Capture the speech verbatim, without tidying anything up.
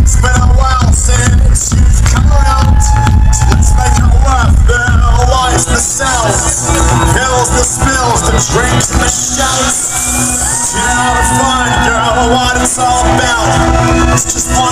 It's been a while since you've come around. So let's make it worth the lights, the sounds, pills, the spills, the drinks and the shouts. You know how to find, girl, what it's all about. It's just